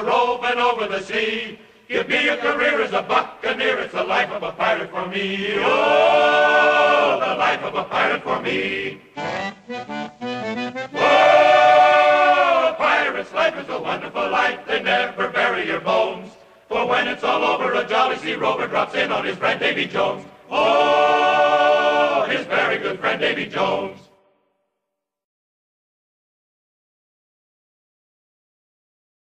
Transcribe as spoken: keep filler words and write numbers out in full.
a roving over the sea. Give me a career as a buccaneer, it's the life of a pirate for me. Oh, the life of a pirate for me. Oh, a pirate's life is a wonderful life, they never bury your bones. For when it's all over, a jolly sea rover drops in on his friend Davy Jones. Oh, his very good friend Davy Jones.